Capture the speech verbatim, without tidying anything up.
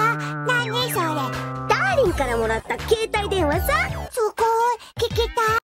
何それ？ ダーリンからもらった携帯電話さ。 すごい、聞きたい。